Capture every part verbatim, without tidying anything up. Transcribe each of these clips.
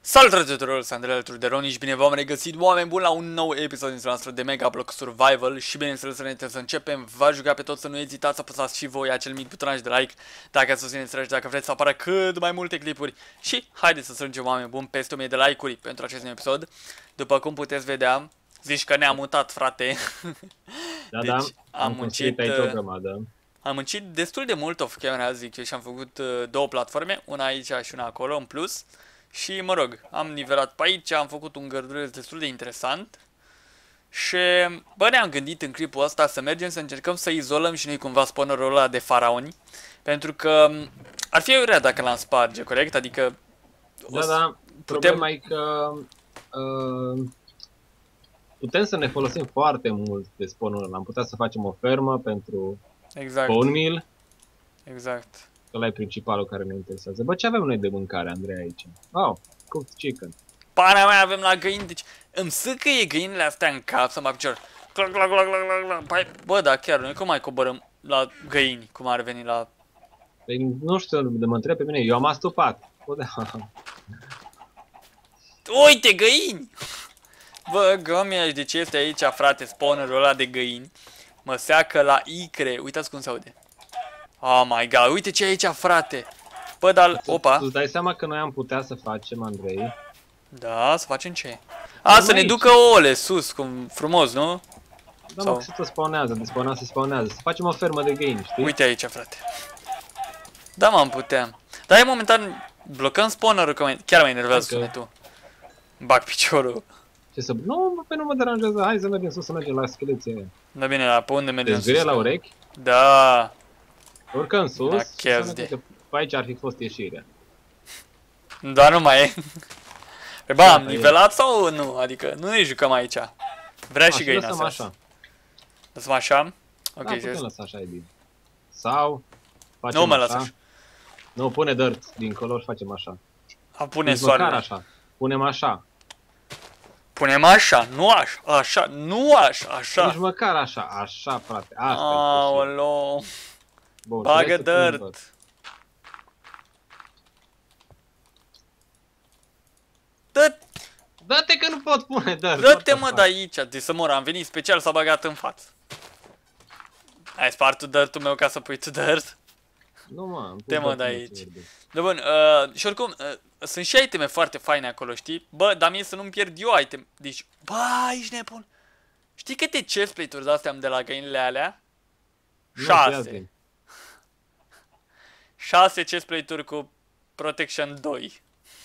Salutare tuturor, sunt Andrei alături de Roni și bine v-am regăsit, oameni buni, la un nou episod din noastră de Mega Block Survival. Și bineînțeles, înainte să începem, v-aș ruga pe toți să nu ezitați să apăsați și voi acel mic butonaj de like dacă susțineți și dacă vreți să apară cât mai multe clipuri. Și haideți să strângem, oameni buni, peste o mie de like-uri pentru acest episod. După cum puteți vedea, zici că ne-am mutat, frate. Da, deci, da, am, am muncit aici o grămadă. Am muncit destul de mult off camera, zic eu, și am făcut uh, două platforme, una aici și una acolo, în plus. Și, mă rog, am nivelat pe aici, am făcut un gărduleț destul de interesant. Și, bă, ne-am gândit în clipul ăsta să mergem să încercăm să izolăm și noi cumva spawnerul ăla de faraoni. Pentru că ar fi eurea dacă l-am sparge, corect? Adică... Da, da, problema e că uh, putem să ne folosim foarte mult de spawnul ăla. Am putea să facem o fermă pentru exact. spawn mill. Exact. Ăla e principalul care ne interesează. Bă, ce avem noi de mâncare, Andrei, aici? Oh, cooked chicken. Pana mea, avem la găini, deci îmi sâcăie găinile astea în cap să mă picior. Clac, clac, clac, clac, clac, clac. Păi, bă, da, chiar, noi cum mai coborâm la găini, cum ar veni la... Păi, nu știu de mă întreb pe mine, eu am astupat. Bă, da. Uite, găini! Bă, gămea, de ce este aici, frate, spawnerul ăla de găini? Mă seacă la icre, uitați cum se aude. Oh my god, uite ce e aici, frate! Bă, dar, opa! Tu îți dai seama că noi am putea să facem, Andrei? Da, să facem ce? A, să ne ducă ouăle sus, cum frumos, nu? Da, Sau... mă, că se tot spawnează, de spawnează, se spawnează. Să facem o fermă de găini, știi? Uite aici, frate. Da, mă, am putea. Dar e momentan, blocăm spawnerul, că mai... chiar mă enervează okay. sunetul. Bag piciorul. Ce să... Nu, pe nu mă deranjează, hai să mergem sus, să mergem la scheleții aia. Da, bine, la pe unde mergem sus? Deci la urechi? Da. Urcăm sus, da, chiar de. Pe aici ar fi fost ieșirea. Da, nu mai e. Păi ba, am nivelat sau nu? Adică nu ne jucăm aici. Vrea și găina asta. Lăsăm așa. Lăsăm așa? Ok, da, putem lăsa așa, e bine. Sau... Facem nu mă așa. las așa. Nu, pune dirt dincolo și facem așa. A, pune soarele. așa. Punem așa. Punem așa, nu așa, așa, nu așa, așa. Nici măcar așa, așa, frate. Asta aoleo. Bagă dirt. Dă Dă-te că nu pot pune dirt. Dă-te mă de aici, de să mor, am venit special, s-a băgat în față. Ai spart tu dirt-ul meu ca să pui tu dirt? Nu mă, te mă de aici. Da, bun, uh, și oricum, uh, sunt și iteme foarte faine acolo, știi? Bă, dar mie să nu-mi pierd eu item. Deci, bă, ești nebun. Știi câte chestplate-uri de-astea am de la găinile alea? Șase. Șase chestplate-uri cu Protection doi.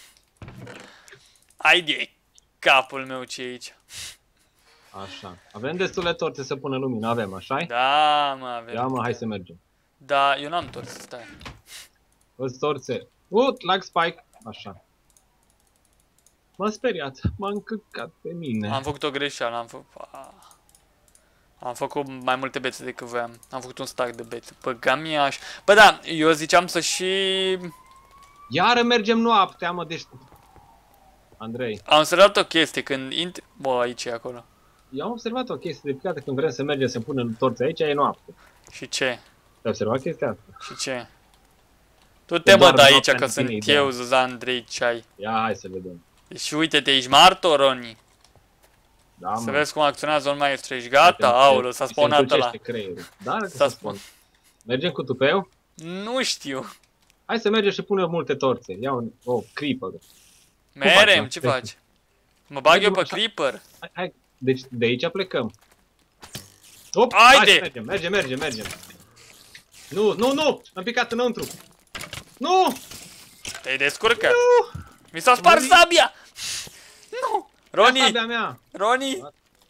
Ai de capul meu ce e aici. Așa. Avem destule torțe să pună lumină, avem, așa-i? Da, mă, avem. Ia mă, hai să mergem. Da, eu n-am tors, stai. Îți torțe. Ut, lag spike. Așa. M-am speriat, m-am încăcat pe mine. Am făcut o greșeală, am făcut... Am făcut mai multe bețe decât voiam. Am făcut un stack de bețe. Bă, gamiaș. Bă, da, eu ziceam să și... Iară mergem noaptea, mă, deci... Andrei. Am observat o chestie când... Int... Bă, aici e acolo. Eu am observat o chestie, de fiecare când vrem să mergem să punem torțe aici, e noapte. Și ce? Ai observat chestia asta? Și ce? Tu te mă de aici, că sunt eu, Zuzan Andrei, ce ai. Ia, hai să vedem. Deci uite-te, ești martor, Roni. Da, să mă. vezi cum acționează un maestru, ești gata? Aoleu, s-a spawnat ăla. Da, s-a spawn. Mergem cu tupeu? Nu știu. Hai să mergem și punem multe torțe. Ia un... O, creeper. Merem, ce faci? Mă bag eu pe creeper. Hai, hai. Deci de aici plecăm. Op, haide! Hai, mergem, mergem, mergem, mergem. Nu, nu, nu! Am picat înăuntru. Nu! Te-ai descurcat. Nu! Mi s-a spart sabia! Nu! Roni! Sabia mea! Roni!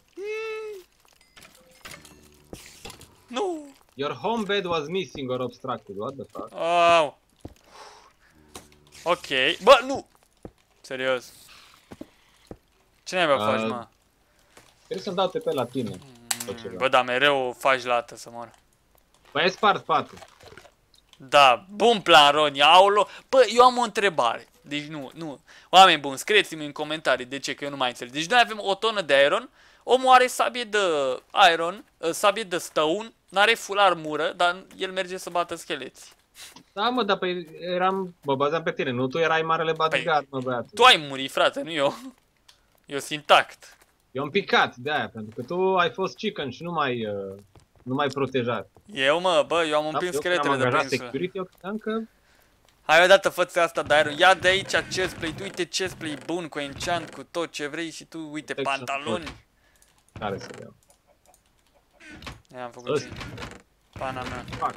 Nu! Your home bed was missing or obstructed. What the fuck? Oh. Ok. Bă, nu! Serios. Ce naiba uh, faci, mă? Trebuie să-mi dau T P la tine. Mm, bă, da, mereu faci lată să mor. Păi ai spart patul. Da, bun plan, Roni, aolo. Bă, eu am o întrebare. Deci nu, nu. Oameni buni, scrieți-mi în comentarii de ce, că eu nu mai înțeleg. Deci noi avem o tonă de iron, omul are sabie de iron, sabie de stone, n-are full armură, dar el merge să bată scheleți. Da, mă, dar pe eram, mă bazam pe tine, nu tu erai marele bodyguard, mă, băiatul. Tu ai murit, frate, nu eu. Eu sunt intact. Eu am picat de aia, pentru că tu ai fost chicken și nu mai, uh, nu mai protejat. Eu, mă, bă, eu am împins Da, scheletele de pe insulă. security, eu credeam că... Hai odată, fă-ți asta de aer. Ia de aici chestplate, uite chestplate bun cu enchant, cu tot ce vrei și tu, uite, Protection pantaloni. Care să iau? Ia, am făcut ce pana mea. Fac.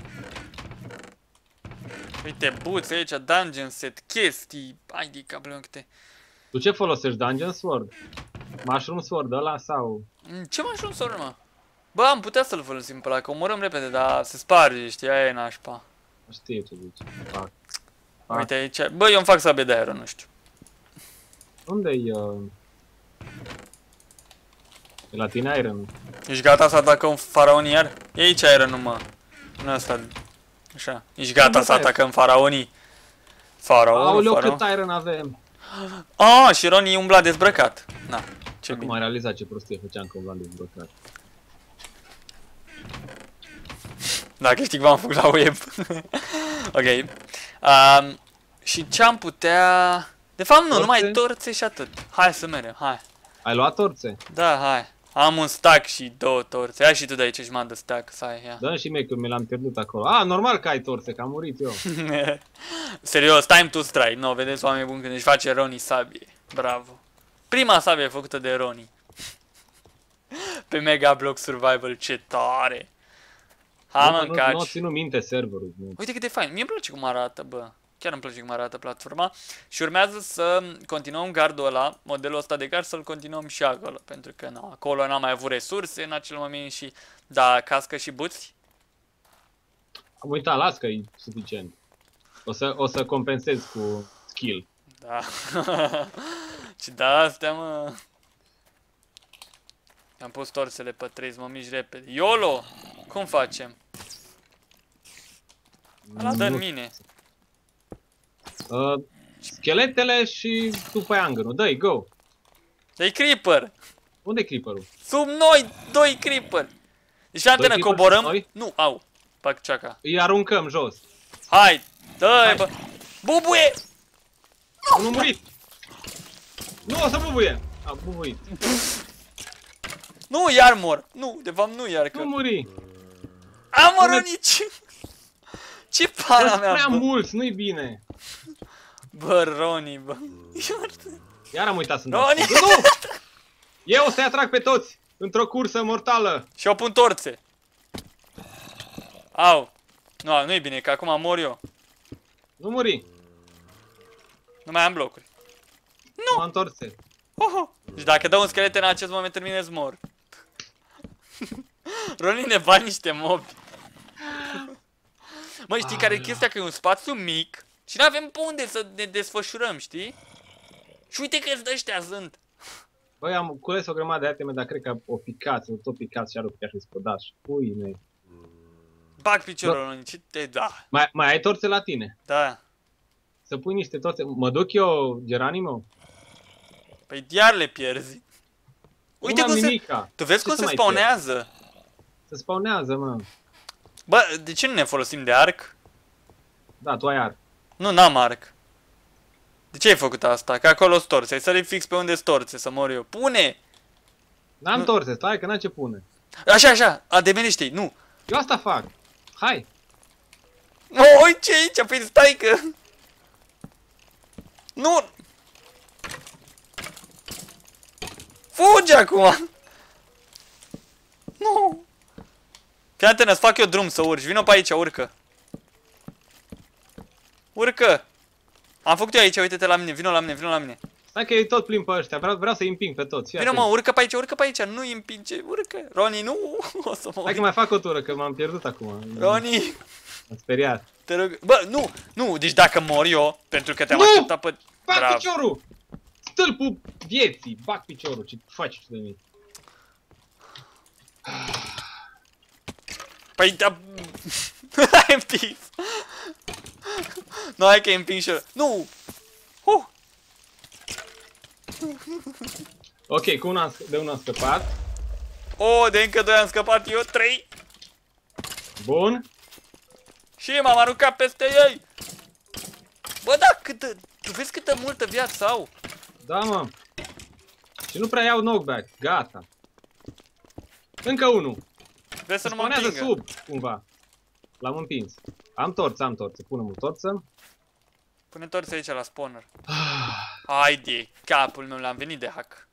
Uite, boots aici, dungeon set, chestii. Hai de cablă câte. Tu ce folosești? Dungeon Sword? Mushroom Sword ăla sau... Ce m-aș un soră, mă? Bă, am putea să-l folosim pe ăla, că omorâm repede, dar se sparge, știi, aia e nașpa. Știu ce zici. Fac. Fac. Uite aici, bă, eu îmi fac sabie de aer, nu știu. Unde-i... Uh... E la tine Iron? Ești gata să atacăm faraonii iar? E aici Iron, mă. Nu ăsta. Așa. Ești gata Unde să ai? atacăm faraonii? Faraonul, Aoleu, faraon. cât Iron avem? Ah, și Ronnie umbla dezbrăcat. Na, ce Acum bine. am realizat ce prostie făceam că umblam dezbrăcat. Dacă știi cum am făcut la web. Ok. Um, și ce-am putea... De fapt nu, Torțe? numai torțe și atât. Hai să mergem, hai. Ai luat torțe? Da, hai. Am un stack și două torțe. Ia și tu de aici jumătate de stack să ai, ia. Dă și mie că mi l-am pierdut acolo. Ah, normal că ai torțe, că am murit eu. Serios, time to strike. No, vedeți oameni buni când își face Ronnie sabie. Bravo. Prima sabie făcută de Ronnie. Pe Mega Block Survival, ce tare. Ha, mă, Nu, nu, nu încaci. ținu minte serverul. Nu. Uite cât de fain. Mie îmi place cum arată, bă. Chiar îmi place cum arată platforma. Și urmează să continuăm gardul ăla, modelul ăsta de gard, să-l continuăm și acolo. Pentru că na, acolo n-am mai avut resurse în acel moment și... Da, cască și buți. Am uitat, las că e suficient. O să, o să compensez cu skill. Da. Ce da, astea, mă. Am pus torțele pe trei, mă mici repede. YOLO! Cum facem? Ăla dă în Nu. mine. Uh, scheletele și după aia angănul. Dă-i, go! Dă-i creeper! Unde-i creeper-ul? Sub noi, doi creeper! Deci antenă, creeper coborăm. sub noi? Nu, au. Fac ceaca. Îi aruncăm jos. Hai, dă-i, Hai. bă. Bubuie! Nu murit! Nu o să bubuie! A bubuit. Nu, iar mor. Nu, de fapt nu iar că... Nu muri! Am Pune- nici. Ce pana Sunt mea, prea bă. mulți, nu-i bine. Bă, Ronnie, bă. Iar am uitat să Ronnie! Nu! Eu o să-i atrag pe toți într-o cursă mortală. Și eu pun torțe. Au. Nu, nu e bine, că acum mor eu. Nu muri. Nu mai am blocuri. Nu am torțe. Oho. Deci dacă dau un schelet în acest moment, în mine mor. Ronnie ne bani niște mobi. Măi, știi care e chestia? Că e un spațiu mic și nu avem pe unde să ne desfășurăm, știi? Și uite că ăștia sunt. Băi, am cules o grămadă de iteme, dar cred că o picat, o tot picat și arunc chiar și spădaș. Pui mei. Bag piciorul, Ronnie, ce te da. Mai, mai ai torțe la tine? Da. Să pui niște torțe. Mă duc eu, Geranimo? Păi iar le pierzi. Uite Nu am cum se... nimica. Tu vezi Ce cum să se mai spawnează? Se spawnează, mă. Bă, de ce nu ne folosim de arc? Da, tu ai arc. Nu, n-am arc. De ce ai făcut asta? Că acolo storțe. Ai sărit fix pe unde storțe, să mor eu. Pune! N-am Nu. torțe, stai că n-am ce pune. Așa, așa, ademenește-i, nu. Eu asta fac. Hai. Nu, oi, ce aici? Păi stai că... Nu! Fugi acum! Nu! Fii atent, îți fac eu drum să urci. Vino pe aici, urcă. Urcă! Am făcut eu aici, uite-te la mine, vino la mine, vino la mine. Stai că e tot plin pe ăștia, vreau, vreau să-i împing pe toți. Fii Vino mă, atent. urcă pe aici, urcă pe aici, nu-i împinge, urcă. Ronnie, nu, o să mă Hai că uit. mai fac o tură, că m-am pierdut acum. Ronnie, M-am speriat. te rog. Bă, nu, nu, deci dacă mor eu, pentru că te-am Nu! așteptat pe... Bag Bravo. piciorul! Stâlpul vieții! Bag piciorul, ce faci tu de mine? Păi, da... Ai împins. Nu, hai că-i împing și eu. Nu! Uh! Ok, cu una, de una am scăpat. O, de încă doi am scăpat eu, trei. Bun. Și m-am aruncat peste ei! Bă, da, câtă... Tu vezi câtă multă viață au? Da, mă. Și nu prea iau knockback. Gata. Încă unul. Vezi să nu mă Spunează împingă. sub, cumva. L-am împins. Am torță, am torță. Punem o torță. Pune torță aici la spawner. Hai de capul meu, l-am venit de hack.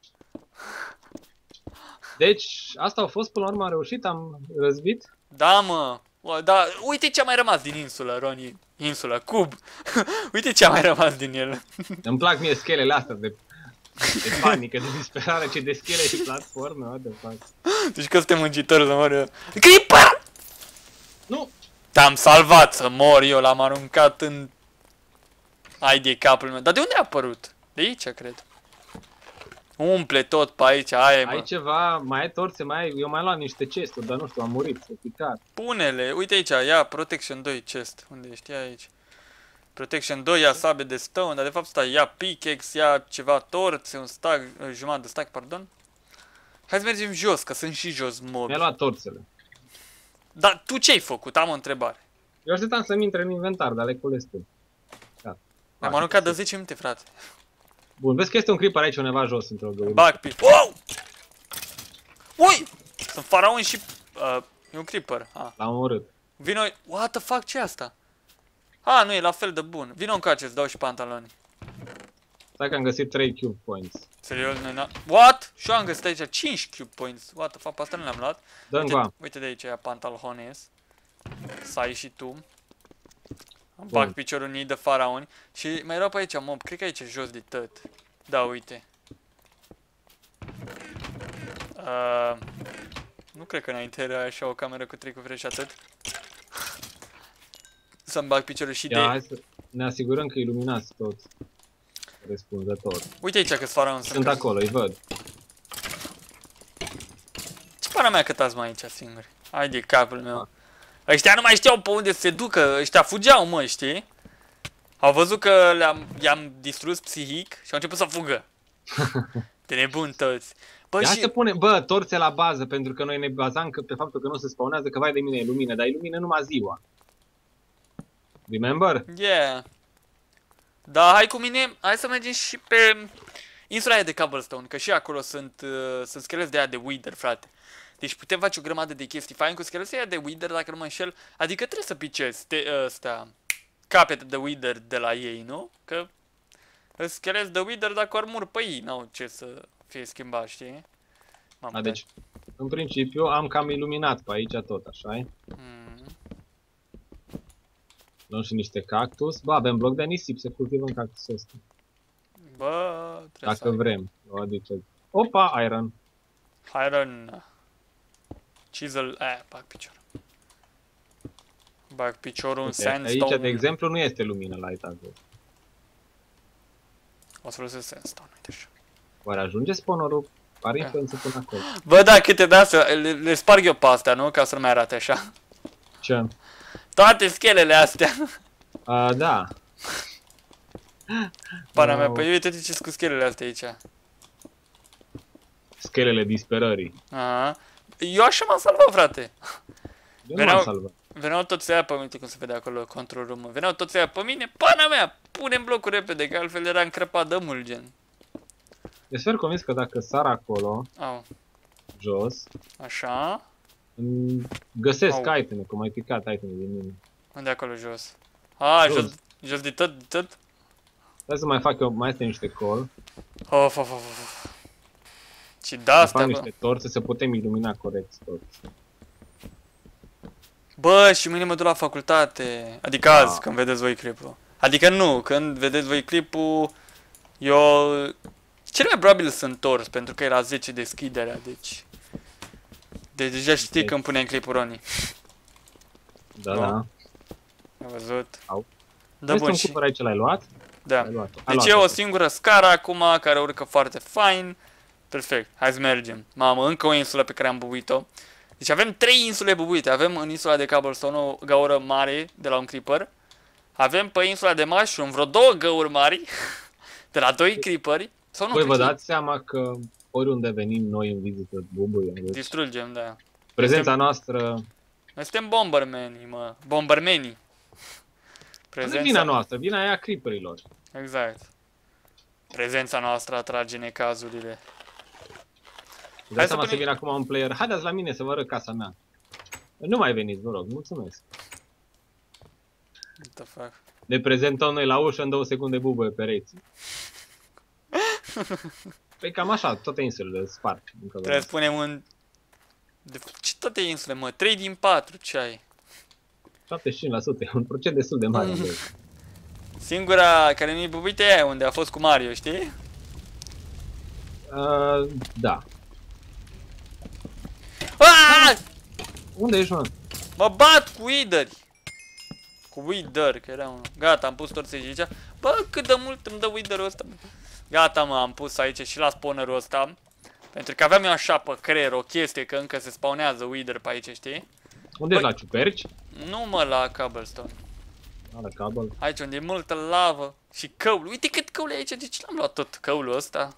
Deci, asta a fost, până la urmă am reușit, am răzbit. Da, mă. O, da, uite ce a mai rămas din insulă, Roni. Insulă, cub. Uite ce a mai rămas din el. Îmi plac mie schelele astea de, de panică, de disperare, ce de schele și platforme, what the fuck. Deci că suntem muncitori să mor eu. Creeper! Nu! Te-am salvat să mor eu, l-am aruncat în... Ai de capul meu. Dar de unde a apărut? De aici, cred. Umple tot pe aici, aia e, mă. Ai ceva, mai ai torțe, mai ai... Eu mai luat niște chesturi, dar nu știu, am murit, s-a picat. Pune-le, uite aici, ia Protection doi chest. Unde ești? Ia aici. Protection doi, ia sabe de stone, dar de fapt stai, ia pickaxe, ia ceva torțe, un stack, jumătate de stack, pardon. Hai să mergem jos, că sunt și jos mobi. Mi-a luat torțele. Dar tu ce ai făcut? Am o întrebare. Eu așteptam să-mi intre în inventar, dar le cules tu. Am aruncat de zece minute, frate. Bun, vezi că este un creeper aici undeva jos, într-o găură. Bag pe... Wow! Ui! Sunt faraon și... Uh, e un creeper. Ah. L-am omorât. Vino... What the fuck, ce e asta? Ah, nu, e la fel de bun. Vino încoace, îți dau și pantaloni. Stai că am găsit trei cube points. Serios, noi n-am... What? Și eu am găsit aici cinci cube points. What the fuck, pe asta nu le-am luat. Dă-mi Uite, va. uite de aici, ia pantalones. Să ai și tu. Îmi bag piciorul în ei de faraoni. Și mai erau pe aici mob, cred că aici jos de tot. Da, uite. Uh, nu cred că înainte era așa o cameră cu trei cufre și atât. Să-mi bag piciorul și Ia, de... hai să ne asigurăm că iluminați toți. Răspunzător. Uite aici că-s faraon. Sunt acolo, îi văd. Ce pana mea cât ați mai aici singuri? Hai de capul meu. Ăștia nu mai știau pe unde să se ducă, ăștia fugeau, mă, știi? Au văzut că le-am, i-am distrus psihic și au început să fugă. De nebun toți. Bă, Ia și... să punem, bă, torțe la bază, pentru că noi ne bazam că, pe faptul că nu se spawnează, că vai de mine e lumină, dar e lumină numai ziua. Remember? Yeah. Da, hai cu mine, hai să mergem și pe insula aia de Cobblestone, că și acolo sunt, uh, sunt scheleți de aia de Wither, frate. Deci putem face o grămadă de chestii fain cu scheleții aia de Wither, dacă nu mă înșel. Adică trebuie să picezi ăsta, capete de Wither de la ei, nu? Că scheleți de Wither, dacă ori mur pe ei, n-au ce să fie schimbat, știi? A, deci, în principiu, am cam iluminat pe aici tot, așa-i? Mm. Luăm și niște cactus. Bă, avem bloc de nisip, se cultivă în cactusul ăsta. Bă, trebuie Dacă să vrem. O aduceți. Opa, iron. Iron. Chisel, eh, bag piciorul. Bag piciorul în sandstone. Aici, de exemplu, nu este lumină la etajul. O să folosesc sandstone, uite așa. Oare ajunge spawnerul? Pare influență până acolo. Bă, da, câte de-astea, le, le sparg eu pe astea, nu? Ca să nu mai arate așa. Ce? Toate schelele astea. A, da. Pana mea, păi uite-te ce cu schelele astea aici. Schelele disperării. Aha. Eu așa m-am salvat, frate. Eu Veneau- nu m-am salvat. Veneau toți aia pe mine, cum se vede acolo, control room. Veneau toți aia pe mine, pana mea, punem blocul repede, că altfel era încrăpat de mult, gen. Deci sunt convins că dacă sar acolo, Au, jos, așa. îmi găsesc Au. iteme, cum ai picat iteme din mine. Unde acolo jos? A, Jos. jos, jos de tot, de tot? Hai să mai fac eu, mai este niște col, Of, of, of, of. Și de să asta, fac bă. niște torțe să putem ilumina corect tot. Bă, și mâine mă duc la facultate. Adică azi, Da. când vedeți voi clipul. Adică nu, când vedeți voi clipul, eu... Cel mai probabil sunt întors, pentru că era zece deschiderea, deci... Deci deja știi Ok. când punem clipul, Roni. Da, Nu. da. Ai văzut? Au. Da, Este bun, un și... cupăr aici, l-ai luat? Da. Ai luat. Ai Deci luat e o asta. singură scară acum, care urcă foarte fain. Perfect, hai să mergem. Mamă, încă o insulă pe care am bubuit-o. Deci avem trei insule bubuite. Avem în insula de Cobblestone o gaură mare de la un creeper. Avem pe insula de Mushroom vreo două găuri mari de la doi creeperi. Sau nu, Voi vă cred că dați seama că oriunde venim noi în vizită bubuie. Deci distrugem, da. prezența noastră, Noi suntem bombermeni, mă. Bombermenii. Prezența... Nu vina noastră, vina aia creeperilor. Exact. Prezența noastră atrage necazurile. Dai seama să vină acum un player. Haideți la mine să vă arăt casa mea. Nu mai veniți, vă rog, mulțumesc. What the fuck? Ne prezentăm noi la ușă, în două secunde bubuie pereții. Păi cam așa, toate insulele sparg. Trebuie să punem un... De... Ce toate insule, mă? trei din patru, ce ai? șaptezeci și cinci la sută, un procent destul de mare. Singura care nu-i bubuită e aia unde a fost cu Mario, știi? Uh, da. Aaaa! Unde ești, mă? Mă bat cu Wither! Cu Wither, că era unul. Gata, am pus torței aici. Bă, cât de mult îmi dă Wither-ul ăsta. Gata, mă, am pus aici și la spawner-ul ăsta. Pentru că aveam eu așa pe creier o chestie că încă se spawnează Wither pe aici, știi? Unde ești, la ciuperci? Nu, mă, la cobblestone. La cobble. Aici unde e multă lavă și căul. Uite cât căul e aici, de ce l-am luat tot căulul ăsta?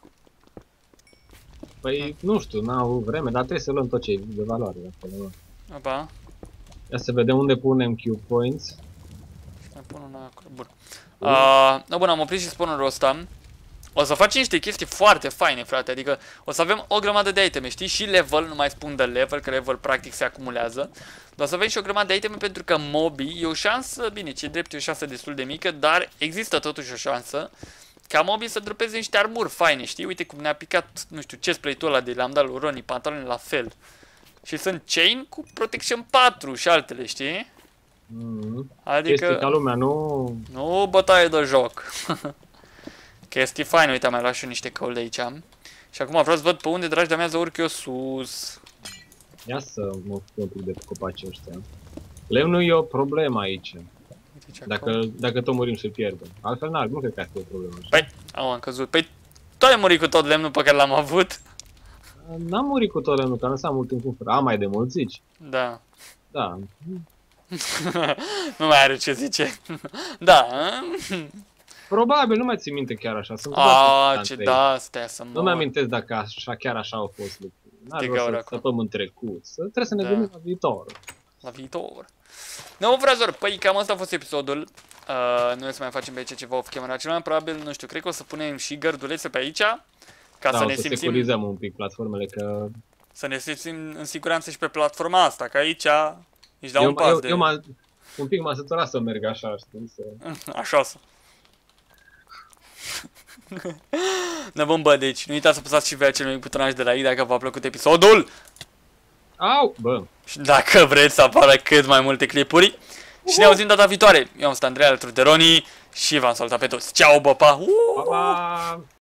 Păi, nu știu, n-am avut vreme, dar trebuie să luăm tot ce e de valoare de acolo. Aba. Ia să vedem unde punem cube points. Mai pun una acolo, bun. Uh, no, bun, am oprit și spawner-ul ăsta. O să facem niște chestii foarte faine, frate, adică o să avem o grămadă de iteme, știi? Și level, nu mai spun de level, că level practic se acumulează. Dar o să avem și o grămadă de iteme pentru că mobii, e o șansă, bine, ce drept e o șansă destul de mică, dar există totuși o șansă ca mobii să dropeze niște armuri faine, știi? Uite cum ne-a picat, nu știu, chestplate-ul ăla de l-am dat lui Ronnie, pantaloni la fel. Și sunt chain cu protection patru și altele, știi? Mm, adică... Chestii ca lumea, nu... Nu bătaie de joc. Chestii faine, uite, am mai luat și eu niște căuli de aici. Și acum vreau să văd pe unde, dragi de-a mea, să urc eu sus. Ia să mă ocup un pic de copacii ăștia. Lemnul e o problemă aici. Dacă, dacă tot murim să pierdem. Altfel n-ar, nu cred că ar fi o problemă. Așa. Păi, au, am căzut. Păi, tu ai murit cu tot lemnul pe care l-am avut? N-am murit cu tot lemnul, că am lăsat mult timp cu fără. Am mai de mult, zici? Da. Da. Nu mai are ce zice. Da. Probabil, nu mai țin minte chiar așa. Sunt Aaaa, ce da, stai să mor. Nu mi-amintesc dacă așa, chiar așa au fost lucruri. N-ar vrea să stăpăm în trecut. Trebuie să ne gândim la viitor. La viitor. Nu, frazor, păi cam asta a fost episodul. Uh, noi o să mai facem pe aici ceva off-camera. Cel mai probabil, nu știu, cred că o să punem și gărdulețe pe aici. Ca da, să o ne să simțim... securizăm un pic platformele, că... Să ne simțim în siguranță și pe platforma asta, că aici își dau un pas eu, de... Eu un pic m-a săturat să merg așa, știi? Să... Așa o să. Ne vom, bă, deci nu uitați să apăsați și voi acel mic butonaj de like dacă v-a plăcut episodul. Au, bă. Și dacă vreți să apară cât mai multe clipuri. Și ne auzim data viitoare. Eu am stat Andrei alături de Ronnie și v-am salutat pe toți. Ceau, bă, pa! Pa, pa!